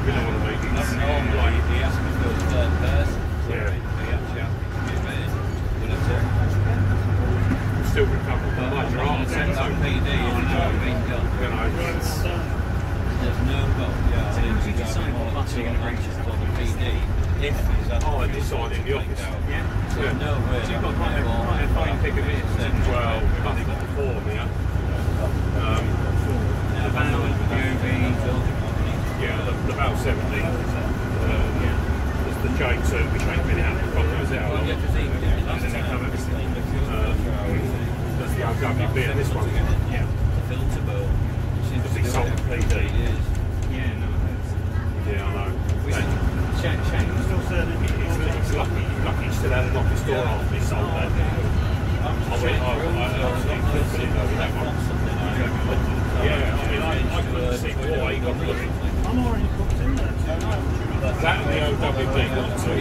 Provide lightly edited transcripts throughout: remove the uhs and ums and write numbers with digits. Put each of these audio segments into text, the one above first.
you know what I mean? Not normally, he asked me for a third person. So Yeah. he actually asked me to give it. But I said, Still recovered from major heart attack. send that PD if it's already been done. You know, There's no, well, yeah, So how do you decide what bus you're going to bring? for the PD if he's had I decide in the office. Yeah. So Yeah. no way. So you've got quite a fine pick of it. Well, we've only got 4 now. The van, the OV, Yeah, the Val 70. There's the J2, which ain't been out. God knows how long. Yeah, because he doesn't it have everything? There's the OWB and this one. Yeah. the filter boat. Because he sold the PD. Yeah, no. Yeah, I know. Shame. It's lucky he still had an office door after he sold that. I absolutely couldn't believe that one. Yeah, I mean, I couldn't see why he got rid of it. I'm already booked in there. That and the OWB got to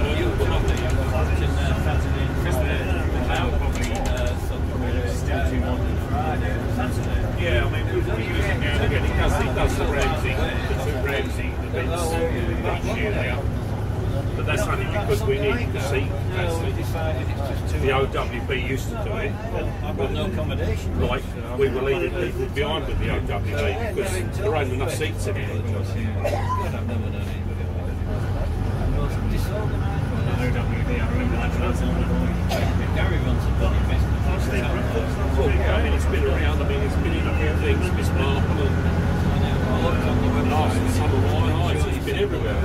yeah, I mean, we use it now and again. He does the Ramsey, the 2 Ramsey events each year now. But that's only because we needed the seat capacity. The OWB used to do it. I've got no accommodation. Like, we were leaving people behind with the OWB because there ain't enough seats in it. I've never done anybody. Disorganised. OWB, I remember that. Gary runs a bloody business. Well, yeah, I mean, it's been around. I mean, it's been in a few things. Miss Marple and last summer wine ice. It's been everywhere.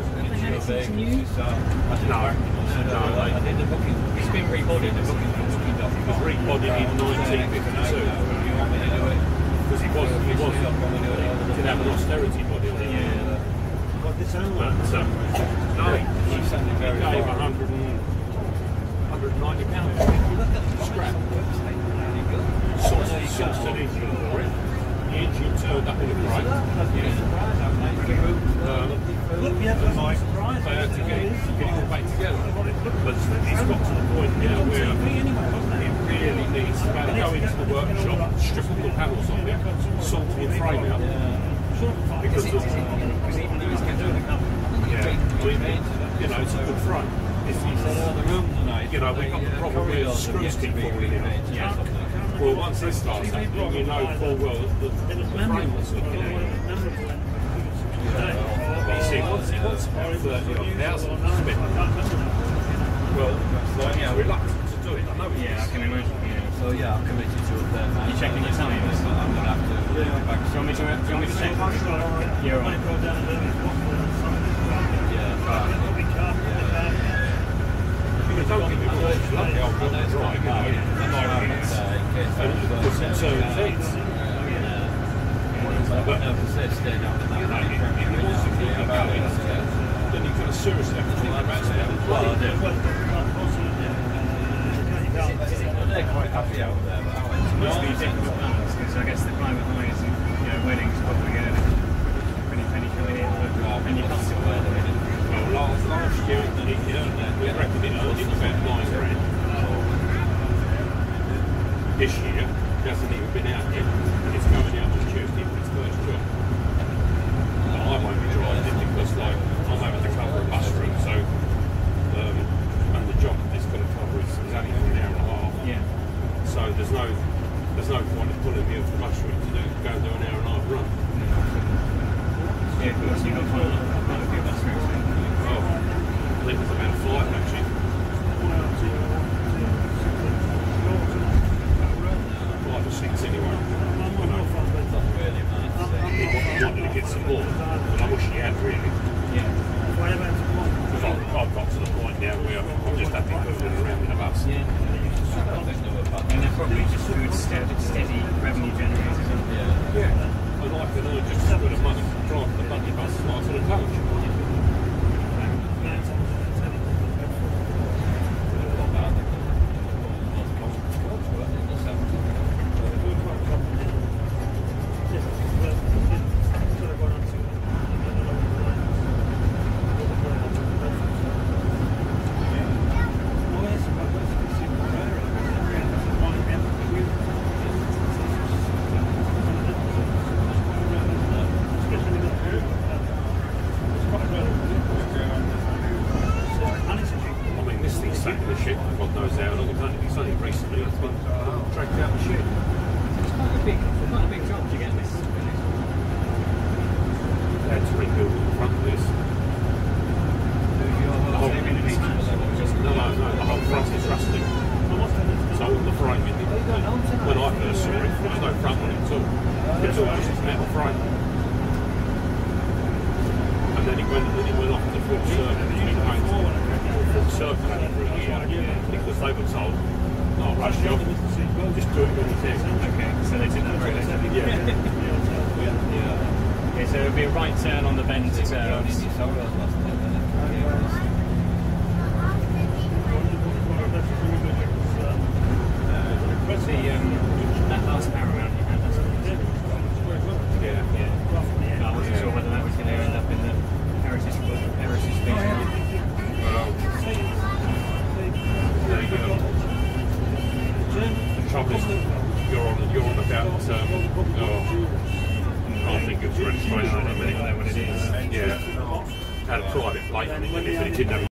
No. I did the booking. It's been rebodied. The booking from booking.com. It was rebodied in 1952 You want me to do it? because he did have an austerity body on it. Yeah. Got this own But no, She sent it he very gave far. £190 scrap. Sourced an engine for it. The engine turned up in a crate. Look, yeah, that's my surprise. They had to get it all back together. But it's got to the point now where it really needs to go into the workshop, strip all the panels off it, sort the frame out. Because even though it's going to you know, it's a good frame. You know, we've got the problem where screws keep falling in. Well, once this starts happening, you know full well that the frame was looking at it. You see, he wants about 30,000 to spend. Well, he's reluctant to do it. I know he is. I can imagine. Yeah. So yeah, I'm committed to it there. You checking your time? I'm going to have to Do you want me to check? You're right. Don't get me wrong, it's lovely old drive, you know, and put some turn seats. But if he wants to keep it going, then you've got to seriously have to think about it. Well, I do. They're quite happy out there, but how It must be a difficult balance because I guess the private highs and weddings probably get a pretty penny coming in, and you can't see where they're in. Well, last year we reckoned it earned him about £9,000. This year, it hasn't even been out yet, and it's going out on Tuesday for its first job. But I won't be driving it because, like, I'm having to cover a bus route, so and the job that it's going to cover is only for an hour and a half. Yeah. So there's no point in pulling me off the bus route to go and do an hour and a half run. Yeah, of course, you've got quite a few bus routes. Well, I think it's about 5 actually. 5 or 6 anyway. He wanted to get some more, but I wish he had really. Yeah. Because I've got to the point now where I'm just happy moving around in a bus. Yeah. And they're probably just good, steady revenue generators. Yeah. And I can earn just as good a money driving the bloody bus as I could a coach. There's no front on it at all. It's all just metal frame. And then it went off to full circle. Full circle for a year because they were told, "Oh, rush job, just do it when you can." Okay, so they took that very literally. Yeah. Okay, so it'll be a right turn on the bend to that last power round you had, that's Yeah. I wasn't sure whether that was going to end up in the heritage speech. Well, the trouble is, you're on about, I think it's registration. I don't know what it is. Yeah. Had a private plate on it, and if it didn't have